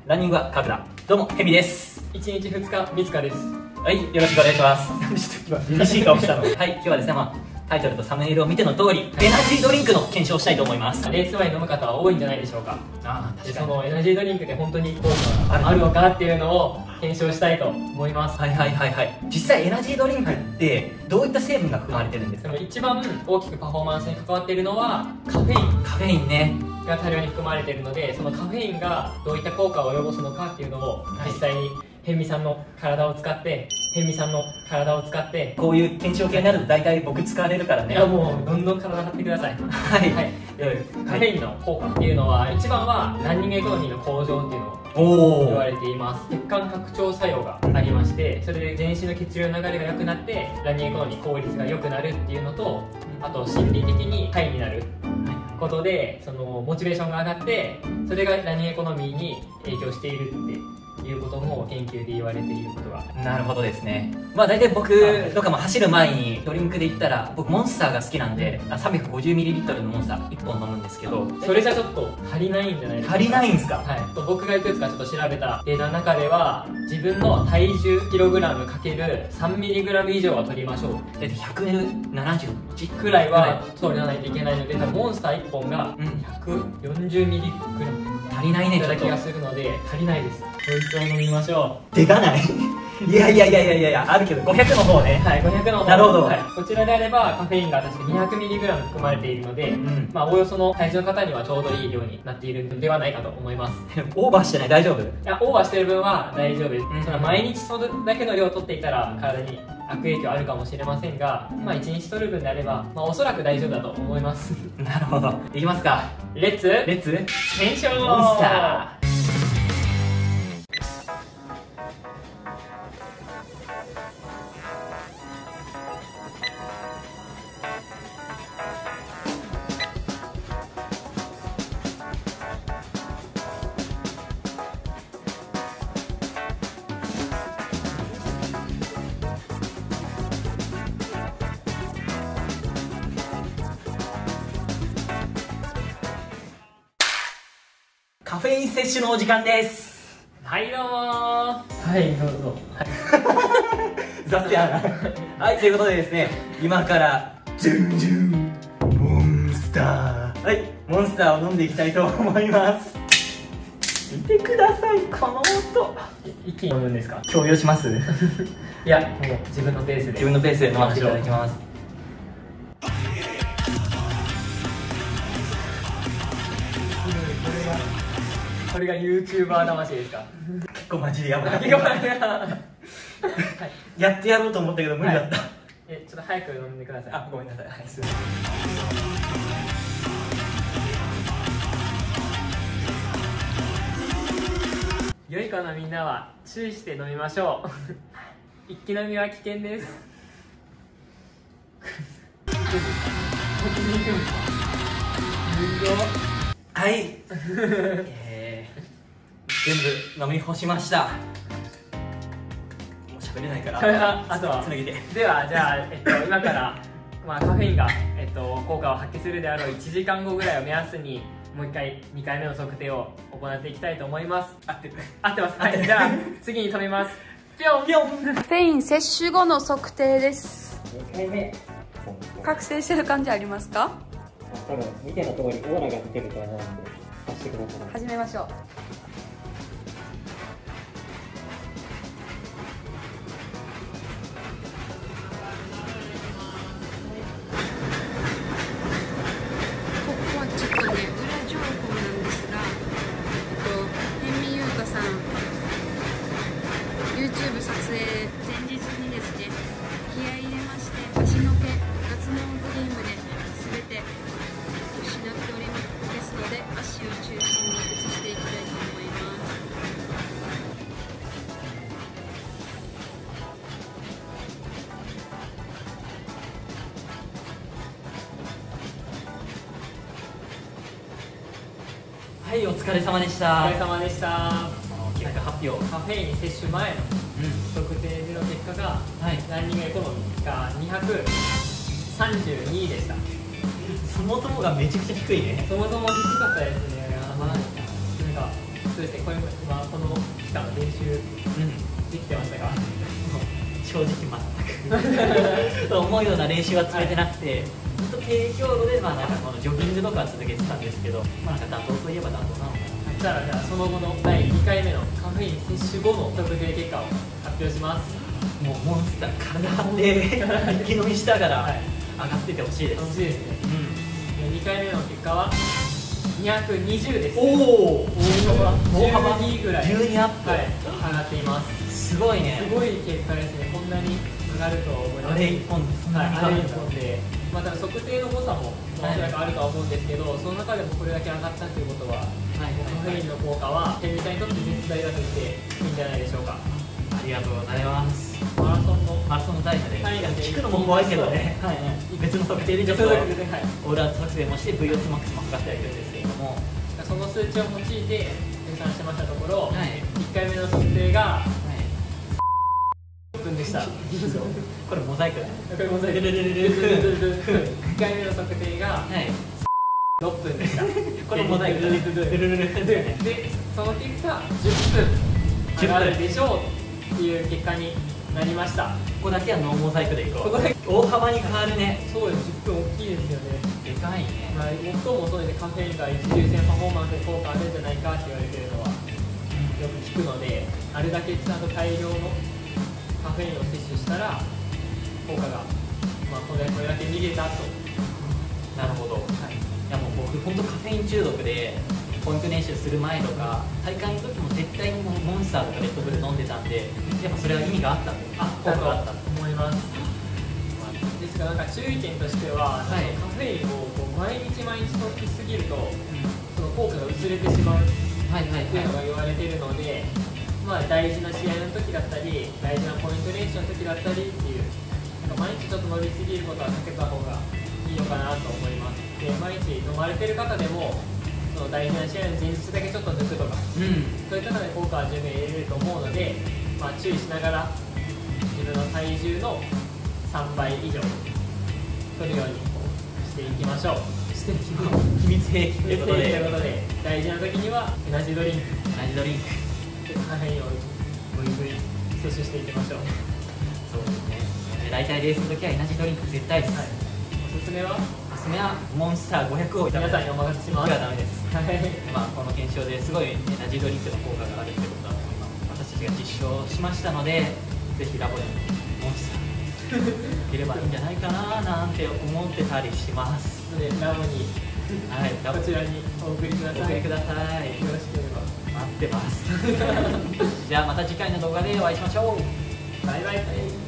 ランニングは角田。どうも、ヘビです。 1日2日、みつかです。 はい、よろしくお願いします。厳しい顔したの。はい、今日はですね、タイトルとサムネイルを見ての通り、エナジードリンクの検証をしたいと思います。 レース前に飲む方は多いんじゃないでしょうか。 確かに。 そのエナジードリンクで本当に効果があるのかっていうのを検証したいと思います。 実際エナジードリンクってどういった成分が含まれてるんですか？ 一番大きくパフォーマンスに関わっているのはカフェイン。 カフェインね。 が大量に含まれているので、そのカフェインがどういった効果を及ぼすのかっていうのを実際にヘンミさんの体を使ってこういう検証系になると大体僕使われるからね。 いや、もうどんどん体張ってください。 はい、 カフェインの効果っていうのは、一番はランニングエコノミーの向上っていうのを言われています。血管拡張作用がありまして、それで全身の血流の流れが良くなってランニングエコノミー効率が良くなるっていうのと、あと心理的にハイになることで、そのモチベーションが上がって、それがランニングエコノミーに影響しているっていうことも研究で言われていることが。 なるほどですね。大体僕とかも走る前にドリンクで言ったら、僕モンスターが好きなんで 350ml のモンスター1本飲むんですけど、 それじゃちょっと足りないんじゃないですか。 足りないんですか？ はい。僕がいくつかちょっと調べたデータの中では、自分の体重 kg×3mg 以上は取りましょう。 大体170 くらいは取らないといけないので、多分モンスター1本が 140mg 足りないね。 いただ気がするので足りないです。こいつを飲みましょう。 でかないいやあるけど500の方ね。 はい、500の方。 なるほど。 こちらであればカフェインが確か 200mg 含まれているので、おおよその体重の方にはちょうどいい量になっているのではないかと思います。 オーバーしてない？大丈夫？ いや、オーバーしてる分は大丈夫です。それは毎日それだけの量を取っていたら体に悪影響あるかもしれませんが、1日取る分であれば、おそらく大丈夫だと思います。 なるほど。いきますか。 レッツ検証モンスター。カフェイン摂取のお時間です。 はい、どうもー。はい、どうぞ。 雑やなはい、ということでですね、今からジュンジュンモンスター、はい、モンスターを飲んでいきたいと思います。見てください、この音。 一気に飲むんですか？ 共有しますいや、もう自分のペースで飲ませていただきます。 これが YouTuber 魂ですか？ 結構マジでやばいやってやろうと思ったけど無理だった、 ちょっと早く飲んでください。 あ、ごめんなさい。はい、す良い子のみんなは注意して飲みましょう一気飲みは危険ですはい、全部飲み干しました。もう喋れないからあとはつなげて。 では、じゃあ、今から、カフェインが、効果を発揮するであろう1時間後ぐらいを目安にもう一回2回目の測定を行っていきたいと思います。合ってます。はい、じゃあ次に止めます。ぴょんぴょん。 カフェイン摂取後の測定です。 2回目。 覚醒してる感じありますか？ 多分見ての通りオーラが出てると思うんで貸してください。 始めましょう。ちょっとね、裏情報なんですが、辺見優香さん YouTube 撮影前日にですね、気合い入れまして足の毛脱毛クリームで全て失っておりますので、足を中心に移していきたいと思います。 はい、お疲れ様でした。 お疲れ様でした。 結果発表。 カフェイン摂取前の測定での結果が、ランニングエコノミーが232でした。 そもそもがめちゃくちゃ低いね。 そもそも低かったですね。それがそうですね、これも今この期間練習できてましたが、 正直全く思うような練習は積めてなくて、ずっと低強度で、なんかこのジョギングとかは続けてたんですけど、なんか妥当といえば妥当なのかな。 じゃあその後の第2回目のカフェイン摂取後の測定結果を発表します。 もうモンスター体張って一気飲みしたから上がっててほしいです。 楽しいですね。2回目の結果は220です。 おお、 大幅12ぐらい 12アップ、 上がっています。 すごいね。 すごい結果ですね。こんなに上がるとは思います。 あれ1本でそんなにあれ1本で、また測定の誤差もおそらくあるとは思うんですけど、その中でもこれだけ上がったということは、カフェインの効果は天理さんにとって絶大だと言っていいんじゃないでしょうか。 ありがとうございます。 マラソンのタイムで聞くのも怖いけどね、別の測定でちょっとオールアウト測定もして VO2 マックスも測ってはいるんですけれども、 その数値を用いて計算してましたところ、1回目の測定が6分でした。 これモザイクだね。 これモザイク。1回目の測定が6分でした。 これモザイクだね。 で、その結果10分上がるでしょうっていう結果になりました。 ここだけはノーモザイクでいこう。大幅に変わるね。 そうです。10分大きいですよね。 でかいね。 最もそうですね、カフェインが一流性パフォーマンスに効果あるんじゃないかって言われてるのはよく聞くので、あれだけちゃんと大量のカフェインを摂取したら効果が、これだけ逃げたと。 なるほど。いやもう僕本当カフェイン中毒でポイント練習する前とか大会の時も絶対にモンスターとかレッドブル飲んでたんで、やっぱそれは意味があったんで、効果があったと思います。ですが注意点としては、カフェインを毎日取りすぎると、その効果が薄れてしまうっていうのが言われているので、大事な試合の時だったり大事なポイント練習の時だったりっていう、毎日ちょっと飲みすぎることは避けた方がいいのかなと思います。で、毎日飲まれてる方でもその大事な試合の前日だけちょっと抜くとか、そういったので効果は十分得れると思うので、注意しながら自分の体重の3倍以上取るようにしていきましょう。 秘密兵器ということで、 大事な時にはエナジードリンクカフェインをぐいぐい摂取していきましょう。 そうですね。大体レースの時はエナジードリンク絶対です。 おすすめはモンスター500を皆さんにお任せします。 がダメです。この検証ですごいエナジードリンクの効果があるってことだと思います。私たちが実証しましたので、ぜひラボでモンスターいければいいんじゃないかななんて思ってたりします。 ラボにこちらにお送りください。よろしければ待ってます。じゃあまた次回の動画でお会いしましょう。 バイバイ。